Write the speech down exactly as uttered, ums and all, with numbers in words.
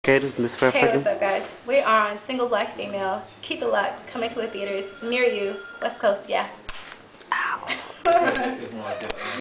Okay, this is Miss Farrah. Hey, what's up, guys? We are on Single Black Female. Keep it locked. Coming to a theaters near you. West Coast, yeah. Ow.